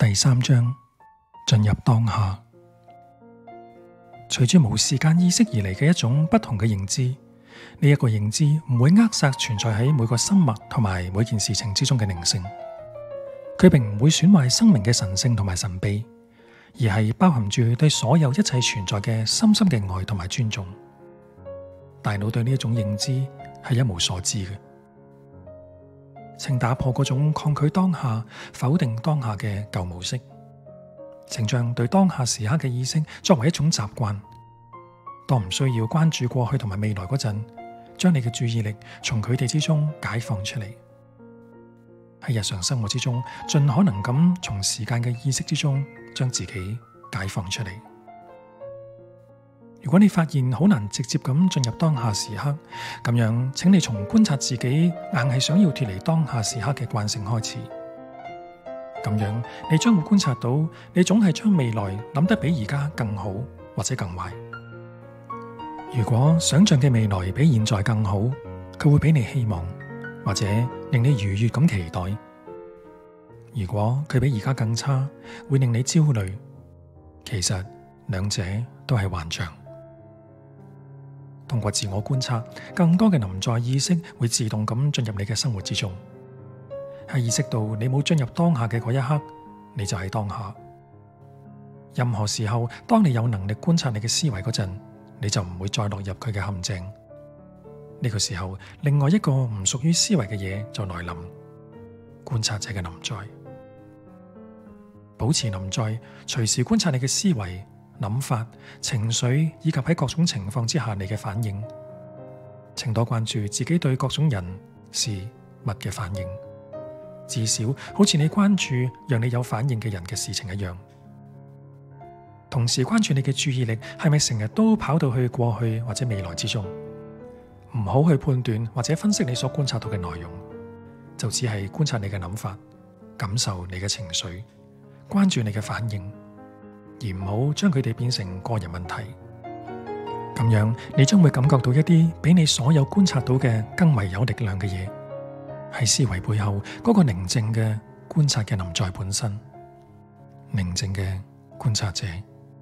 第3章，進入當下。隨住無時間意識而嚟嘅一種不同嘅認知，呢一個認知唔會扼殺存在喺每個生物同埋每件事情之中嘅靈性，佢並唔會損壞生命嘅神聖同埋神秘，而係包含住對所有一切存在嘅深深嘅愛同埋尊重。大腦對呢一種認知係一無所知嘅，請打破嗰種抗拒當下、否定當下嘅舊模式，請將對當下時刻嘅意識作為一種習慣。當唔需要關注過去同埋未來嗰陣，將你嘅注意力從佢哋之中解放出嚟。喺日常生活之中，盡可能咁從時間嘅意識之中將自己解放出嚟。如果你發現好難直接咁進入當下時刻，咁樣請你從觀察自己硬係想要脫離當下時刻嘅慣性開始。咁樣你將會觀察到，你總係將未來諗得比而家更好或者更壞。如果想象嘅未來比現在更好，佢會俾你希望，或者令你愉悅咁期待。如果佢比而家更差，會令你焦慮。其實兩者都係幻象。通過自我觀察，更多嘅臨在意識會自動咁進入你嘅生活之中。喺意識到你冇進入當下嘅嗰一刻，你就係當下。任何時候，當你有能力觀察你嘅思維嗰陣，你就唔會再落入佢嘅陷阱。呢個時候，另外一個唔屬於思維嘅嘢就來臨，觀察者嘅臨在。保持臨在，隨時觀察你嘅思維、諗法、情緒以及喺各種情況之下你嘅反應。請多關注自己對各種人、事物嘅反應，至少好似你關注讓你有反應嘅人嘅事情一樣。同時關注你嘅注意力係咪成日都跑到去過去或者未來之中。唔好去判斷或者分析你所觀察到嘅內容，就只係觀察你嘅諗法，感受你嘅情緒，關注你嘅反應，而唔好將佢哋變成個人問題。咁樣你將會感覺到一啲比你所有觀察到嘅更為有力量嘅嘢，係思維背後嗰個寧靜嘅觀察嘅臨在本身，寧靜嘅觀察者。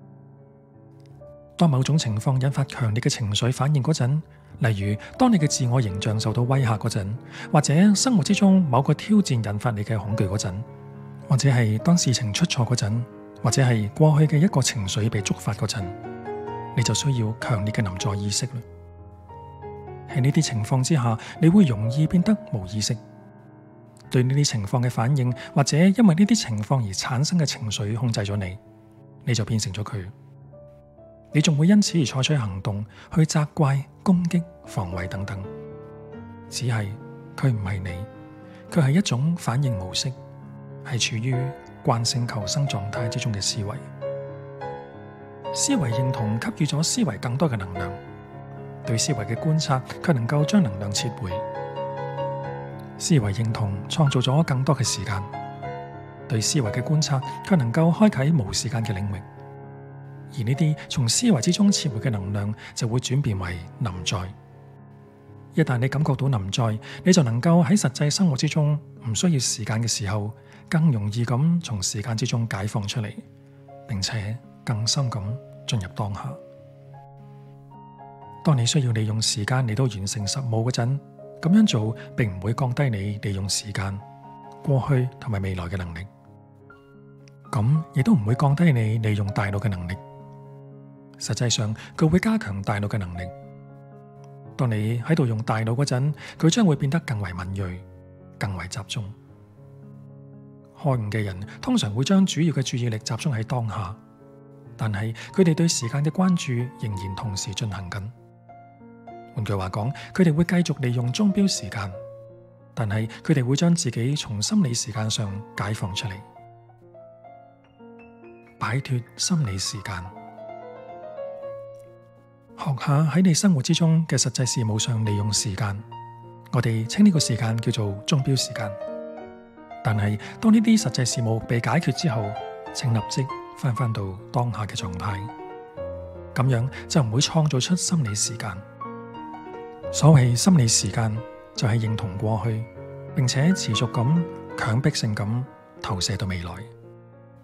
當某種情況引發強烈嘅情緒反應嗰陣，例如當你嘅自我形象受到威嚇嗰陣，或者生活之中某個挑戰引發你嘅恐懼嗰陣，或者係當事情出錯嗰陣，或者係過去嘅一個情緒被觸發嗰陣，你就需要強烈嘅臨在意識啦。喺呢啲情況之下，你會容易變得無意識，對呢啲情況嘅反應，或者因為呢啲情況而產生嘅情緒控制咗你，你就變成咗佢。你仲會因此而採取行動，去責怪、攻擊、防衛等等。只係佢唔係你，佢係一種反應模式，係處於慣性求生狀態之中嘅思維。思維認同給予咗思維更多嘅能量，對思維嘅觀察卻能夠將能量撤回。思維認同創造咗更多嘅時間，對思維嘅觀察卻能夠開啟無時間嘅領域。而呢啲從思維之中撤回嘅能量就會轉變為臨在。一旦你感覺到臨在，你就能夠喺實際生活之中唔需要時間嘅時候，更容易咁從時間之中解放出嚟，並且更深咁進入當下。當你需要利用時間嚟到完成實務嗰陣，咁樣做並唔會降低你利用時間、過去同埋未來嘅能力，咁亦都唔會降低你利用大腦嘅能力。實際上，佢會加強大腦嘅能力。當你喺度用大腦嗰陣，佢將會變得更為敏銳、更為集中。開悟嘅人通常會將主要嘅注意力集中喺當下，但係佢哋對時間嘅關注仍然同時進行緊。換句話講，佢哋會繼續利用鐘錶時間，但係佢哋會將自己從心理時間上解放出嚟，擺脫心理時間。學下喺你生活之中嘅實際事務上利用時間，我哋稱呢個時間叫做鐘錶時間。但係當呢啲實際事務被解決之後，請立即返到當下嘅狀態，咁樣就唔會創造出心理時間。所謂心理時間，就係認同過去，並且持續咁強迫性咁投射到未來。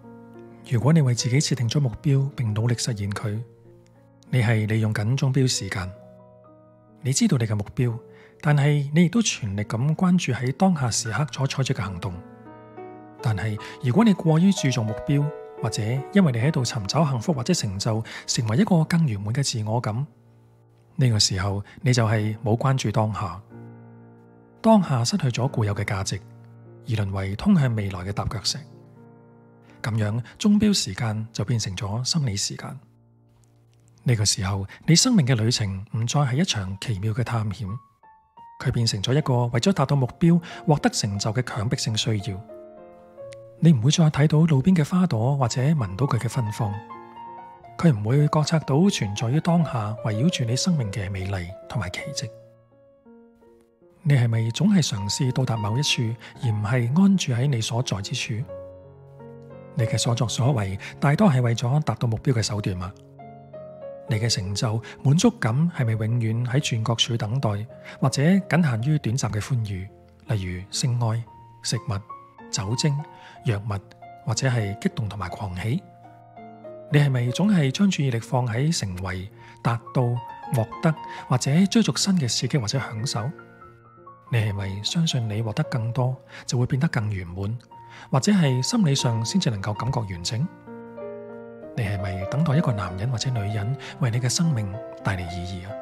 如果你為自己設定咗目標並努力實現佢，你係利用緊鐘錶時間。你知道你嘅目標，但係你亦都全力咁關注喺當下時刻所採取嘅行動。但係如果你過於注重目標，或者因為你喺度尋找幸福或者成就，成為一個更圓滿嘅自我感，呢個時候你就係冇關注當下。當下失去咗固有嘅價值，而淪為通向未來嘅踏腳石。咁樣鐘錶時間就變成咗心理時間。呢個時候，你生命嘅旅程唔再係一場奇妙嘅探險，佢變成咗一個為咗達到目標獲得成就嘅強迫性需要。你唔會再睇到路邊嘅花朵或者聞到佢嘅芬芳，佢唔會覺察到存在於當下圍繞住你生命嘅美麗同埋奇蹟。你係咪總係嘗試到達某一處，而唔係安住喺你所在之處？你嘅所作所為大多係為咗達到目標嘅手段嗎？你嘅成就滿足感係咪永遠喺轉角處等待，或者僅限於短暫嘅歡愉，例如性愛、食物、酒精、藥物，或者係激動同埋狂喜？你係咪總係將注意力放喺成為、達到、獲得，或者追逐新嘅刺激或者享受？你係咪相信你獲得更多就會變得更圓滿，或者係心理上先至能夠感覺完整？你係咪等待一個男人或者女人為你嘅生命帶嚟意義啊？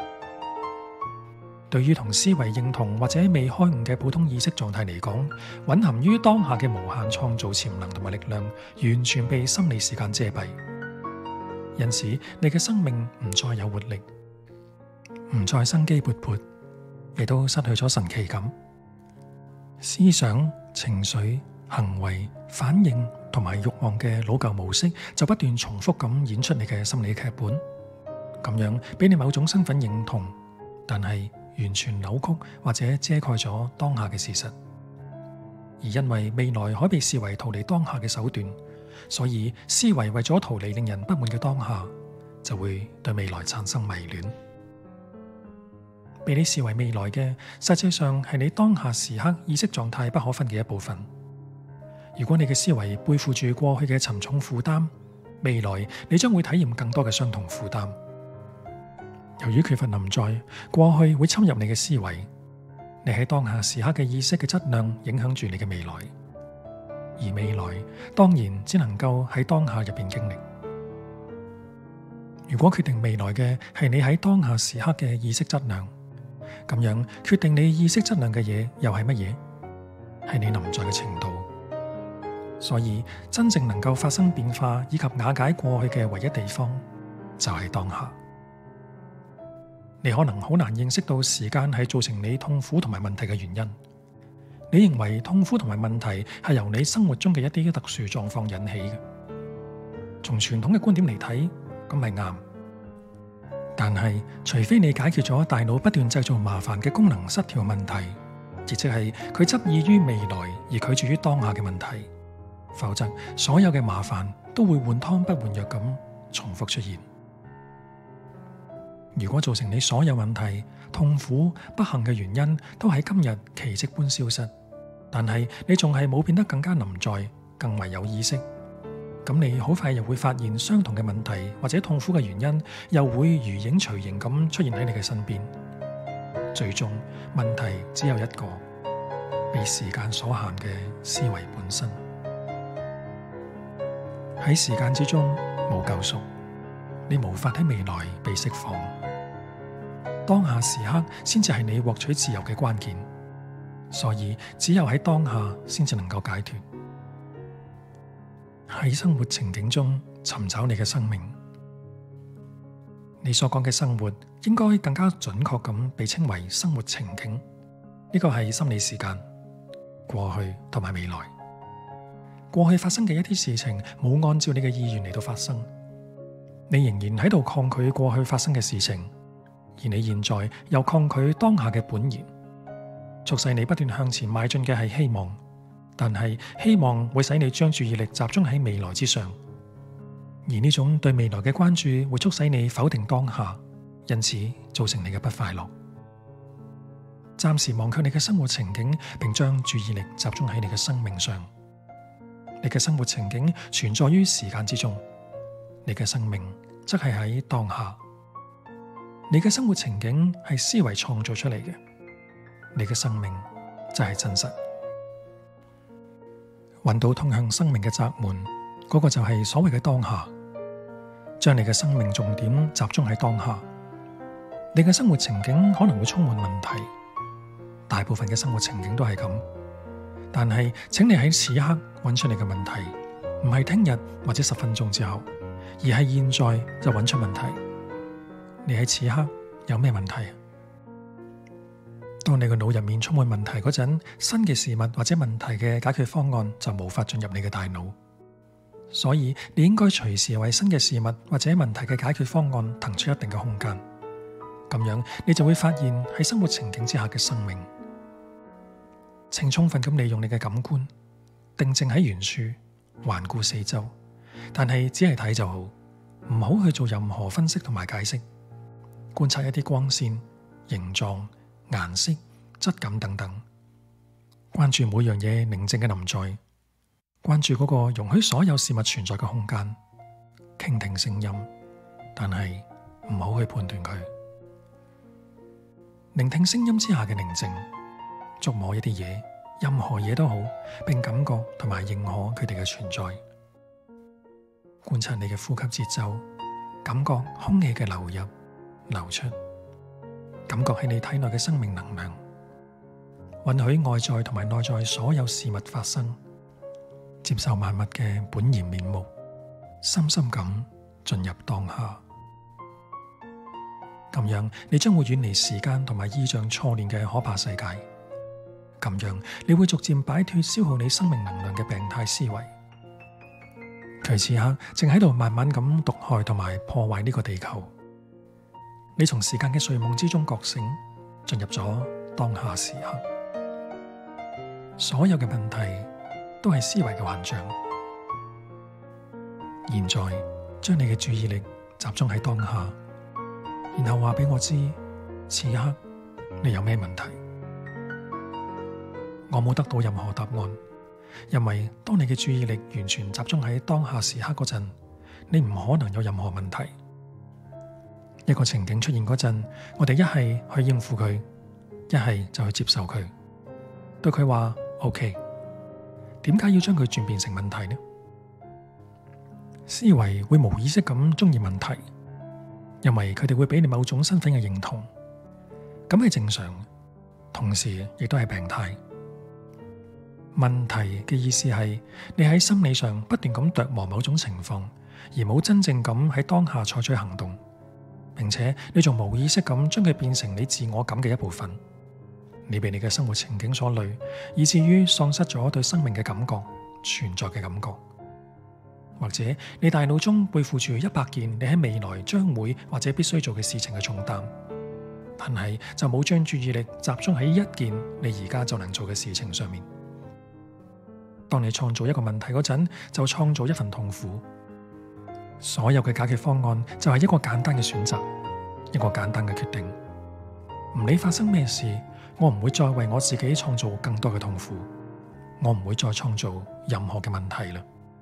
對於同思維認同或者未開悟嘅普通意識狀態嚟講，蘊含於當下嘅無限創造潛能同埋力量，完全被心理時間遮蔽。因此，你嘅生命唔再有活力，唔再生機勃勃，亦都失去咗神奇感。思想、情緒、行為、反應同埋慾望嘅老舊模式就不斷重複咁演出你嘅心理劇本，咁樣俾你某種身份認同，但係完全扭曲或者遮蓋咗當下嘅事實。而因為未來可被視為逃離當下嘅手段，所以思維為咗逃離令人不滿嘅當下，就會對未來產生迷戀。被你視為未來嘅，實際上係你當下時刻意識狀態不可分嘅一部分。如果你嘅思維背負住過去嘅沉重負擔，未來你將會體驗更多嘅傷痛負擔。由於缺乏臨在，過去會侵入你嘅思維，你喺當下時刻嘅意識嘅質量影響住你嘅未來，而未來當然只能夠喺當下入邊經歷。如果決定未來嘅係你喺當下時刻嘅意識質量，咁樣決定你意識質量嘅嘢又係乜嘢？係你臨在嘅程度。所以真正能夠發生變化以及瓦解過去嘅唯一地方，就係當下。你可能好難認識到時間係造成你痛苦同埋問題嘅原因。你認為痛苦同埋問題係由你生活中嘅一啲特殊狀況引起嘅。從傳統嘅觀點嚟睇，咁係啱。但係除非你解決咗大腦不斷製造麻煩嘅功能失調問題，亦即係佢執意於未來而拒絕於當下嘅問題，否則所有嘅麻煩都會換湯不換藥咁重複出現。如果造成你所有問題、痛苦、不幸嘅原因都喺今日奇蹟般消失，但係你仲係冇變得更加臨在、更為有意識，咁你好快又會發現相同嘅問題或者痛苦嘅原因又會如影隨形咁出現喺你嘅身邊。最終問題只有一個，被時間所限嘅思維本身。喺時間之中冇救贖，你無法喺未來被釋放。當下時刻先至係你獲取自由嘅關鍵，所以只有喺當下先至能夠解脫。喺生活情景中尋找你嘅生命，你所講嘅生活應該更加準確咁被稱為生活情景。呢個係心理時間、過去同埋未來。過去發生嘅一啲事情冇按照你嘅意願嚟到發生，你仍然喺度抗拒過去發生嘅事情，而你現在又抗拒當下嘅本然，促使你不斷向前邁進嘅係希望，但係希望會使你將注意力集中喺未來之上，而呢種對未來嘅關注會促使你否定當下，因此造成你嘅不快樂。暫時忘卻你嘅生活情景，並將注意力集中喺你嘅生命上， 你嘅生活情景存在於時間之中，你嘅生命則係喺當下。你嘅生活情景係思維創造出嚟嘅，你嘅生命就係真實。揾到通向生命嘅閘門，嗰個就係所謂嘅當下。將你嘅生命重點集中喺當下，你嘅生活情景可能會充滿問題，大部分嘅生活情景都係咁。但係，請你喺此刻揾出你嘅問題，唔係聽日或者10分鐘之後，而係現在就揾出問題。你喺此刻有咩問題？當你個腦入面充滿問題嗰陣，新嘅事物或者問題嘅解決方案就無法進入你嘅大腦。所以你應該隨時為新嘅事物或者問題嘅解決方案騰出一定嘅空間。咁樣你就會發現喺生活情景之下嘅生命。請充分咁利用你嘅感官，定靜喺原處，環顧四周，但係只係睇就好，唔好去做任何分析同埋解釋。觀察一啲光線、形狀、顏色、質感等等，關注每樣嘢寧靜嘅臨在，關注嗰個容許所有事物存在嘅空間，傾聽聲音，但係唔好去判斷佢。聆聽聲音之下嘅寧靜，觸摸一啲嘢，任何嘢都好，並感覺同埋認可佢哋嘅存在。觀察你嘅呼吸節奏，感覺空氣嘅流入、流出，感覺喺你體內嘅生命能量，允許外在同埋內在所有事物發生，接受萬物嘅本然面目，深深咁進入當下。咁樣你將會遠離時間同埋意象錯亂嘅可怕世界。咁樣你會逐漸擺脫消耗你生命能量嘅病態思維。佢此刻正喺度慢慢咁毒害同埋破壞呢個地球。你從時間嘅睡夢之中覺醒，進入咗當下時刻。所有嘅問題都係思維嘅幻象。現在將你嘅注意力集中喺當下，然後話俾我知，此刻你有咩問題？我冇得到任何答案，因為當你嘅注意力完全集中喺當下時刻嗰陣，你唔可能有任何問題。一個情景出現嗰陣，我哋一係去應付佢，一係就去接受佢，對佢話 OK。點解要將佢轉變成問題呢？思維會無意識咁中意問題，因為佢哋會俾你某種身份嘅認同，咁係正常，同時亦都係病態。問題嘅意思係你喺心理上不斷咁琢磨某種情況，而冇真正咁喺當下採取行動，並且你仲無意識咁將佢變成你自我感嘅一部分。你被你嘅生活情景所累，以至於喪失咗對生命嘅感覺、存在嘅感覺。或者你大腦中背負住100件你喺未來將會或者必須做嘅事情嘅重擔，但係就冇將注意力集中喺一件你而家就能做嘅事情上面。當你創造一個問題嗰陣，就創造一份痛苦。所有嘅解決方案就係一個簡單嘅選擇，一個簡單嘅決定。唔理發生咩事，我唔會再為我自己創造更多嘅痛苦，我唔會再創造任何嘅問題啦。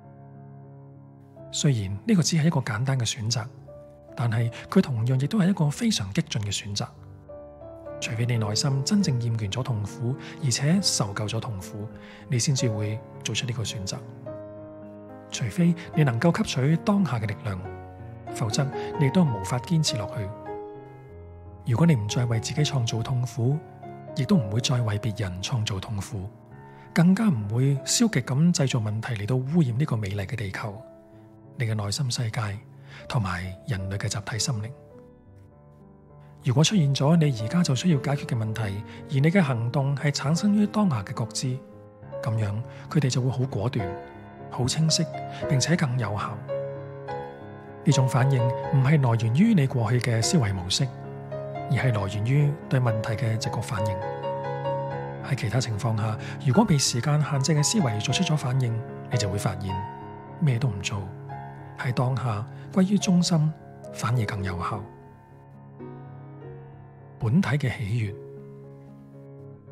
雖然呢個只係一個簡單嘅選擇，但係佢同樣亦都係一個非常激進嘅選擇。除非你內心真正厭倦咗痛苦，而且受夠咗痛苦，你先至會做出呢個選擇。除非你能夠吸取當下嘅力量，否則你亦都無法堅持落去。如果你唔再為自己創造痛苦，亦都唔會再為別人創造痛苦，更加唔會消極咁製造問題嚟到污染呢個美麗嘅地球，你嘅內心世界同埋人類嘅集體心靈。如果出現咗你而家就需要解決嘅問題，而你嘅行動係產生於當下嘅覺知，咁樣佢哋就會好果斷、好清晰，並且更有效。呢種反應唔係來源於你過去嘅思維模式，而係來源於對問題嘅直覺反應。喺其他情況下，如果被時間限制嘅思維做出咗反應，你就會發現咩都唔做，喺當下歸於中心，反而更有效。本體嘅喜悅，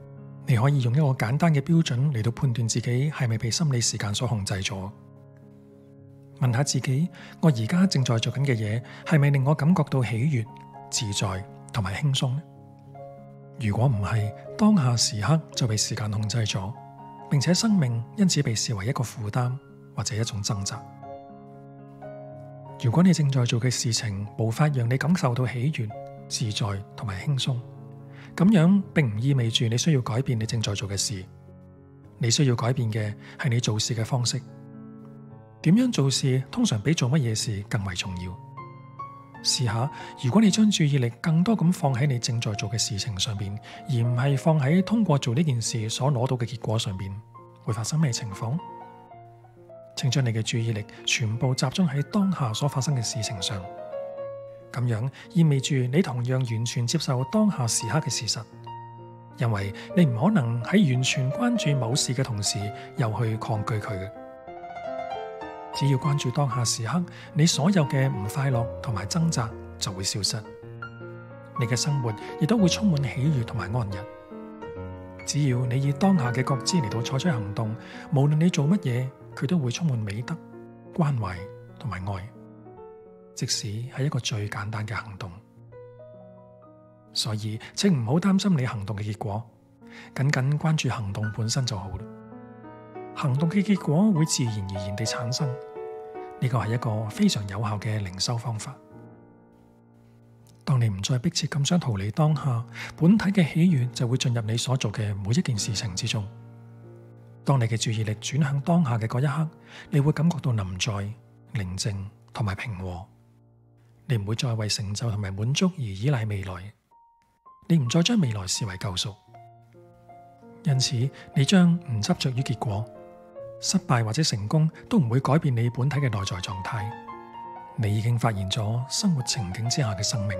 你可以用一個簡單嘅標準嚟到判斷自己係咪被心理時間所控制咗。問下自己，我而家正在做緊嘅嘢係咪令我感覺到喜悅、自在同埋輕鬆呢？如果唔係，當下時刻就被時間控制咗，並且生命因此被視為一個負擔或者一種掙扎。如果你正在做嘅事情無法讓你感受到喜悅、自在同埋輕鬆，咁樣並唔意味住你需要改變你正在做嘅事。你需要改變嘅係你做事嘅方式。點樣做事通常比做乜嘢事更為重要。試下，如果你將注意力更多咁放喺你正在做嘅事情上邊，而唔係放喺通過做呢件事所攞到嘅結果上邊，會發生咩情況？請將你嘅注意力全部集中喺當下所發生嘅事情上，咁樣意味住你同樣完全接受當下時刻嘅事實，因為你唔可能喺完全關注某事嘅同時又去抗拒佢嘅。只要關注當下時刻，你所有嘅唔快樂同埋掙扎就會消失，你嘅生活亦都會充滿喜悅同埋安逸。只要你以當下嘅覺知嚟到採取行動，無論你做乜嘢，佢都會充滿美德、關懷同埋愛，即使係一個最簡單嘅行動。所以，請唔好擔心你行動嘅結果，僅僅關注行動本身就好啦。行動嘅結果會自然而然地產生，呢個係一個非常有效嘅靈修方法。當你唔再迫切咁想逃離當下，本體嘅喜悅就會進入你所做嘅每一件事情之中。當你嘅注意力轉向當下嘅嗰一刻，你會感覺到臨在、寧靜同埋平和。你唔會再為成就同埋滿足而依賴未來，你唔再將未來視為救贖。因此，你將唔執着於結果，失敗或者成功都唔會改變你本體嘅內在狀態。你已經發現咗生活情景之下嘅生命。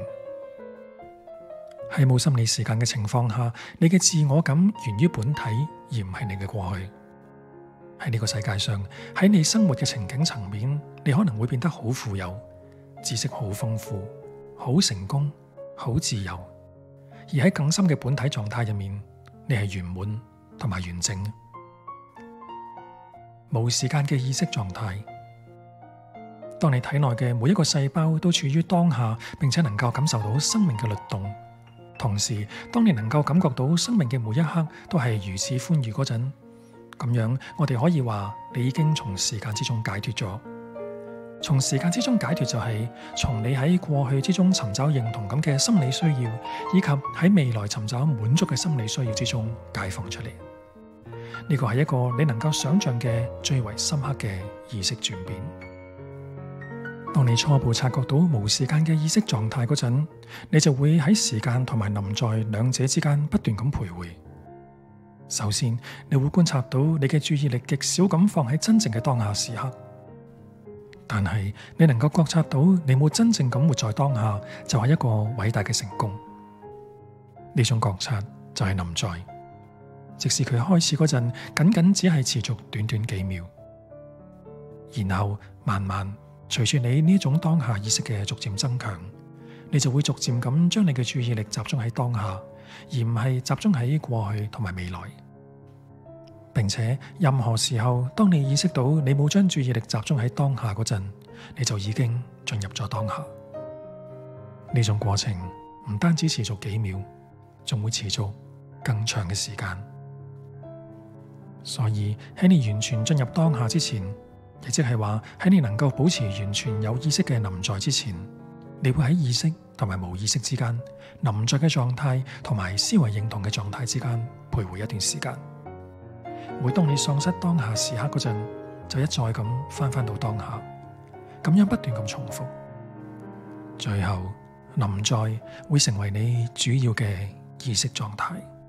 喺冇心理時間嘅情況下，你嘅自我感源於本體，而唔係你嘅過去。喺呢個世界上，喺你生活嘅情景層面，你可能會變得好富有，知識好豐富，好成功，好自由。而喺更深嘅本體狀態入面，你係圓滿同埋完整。無時間嘅意識狀態，當你體內嘅每一個細胞都處於當下，並且能夠感受到生命嘅律動。同時，當你能夠感覺到生命嘅每一刻都係如此歡愉嗰陣，咁樣我哋可以話你已經從時間之中解脫咗。從時間之中解脫就係從你喺過去之中尋找認同感嘅心理需要，以及喺未來尋找滿足嘅心理需要之中解放出嚟。呢個係一個你能夠想象嘅最為深刻嘅意識轉變。當你初步察覺到無時間嘅意識狀態嗰陣，你就會喺時間同埋臨在兩者之間不斷咁徘徊。首先，你會觀察到你嘅注意力極少咁放喺真正嘅當下時刻，但係你能夠覺察到你冇真正咁活在當下，就係一個偉大嘅成功。呢種覺察就係臨在，即使佢開始嗰陣僅只係持續短短幾秒，然後慢慢隨住你呢種當下意識嘅逐漸增強，你就會逐漸咁將你嘅注意力集中喺當下，而唔係集中喺過去同埋未來。並且任何時候，當你意識到你冇將注意力集中喺當下嗰陣，你就已經進入咗當下。呢種過程唔單止持續幾秒，仲會持續更長嘅時間。所以喺你完全進入當下之前，亦即係話喺你能夠保持完全有意識嘅臨在之前，你會喺意識同埋無意識之間，臨在嘅狀態同埋思維認同嘅狀態之間徘徊一段時間。每當你喪失當下時刻嗰陣，就一再咁返到當下，咁樣不斷咁重複，最後臨在會成為你主要嘅意識狀態。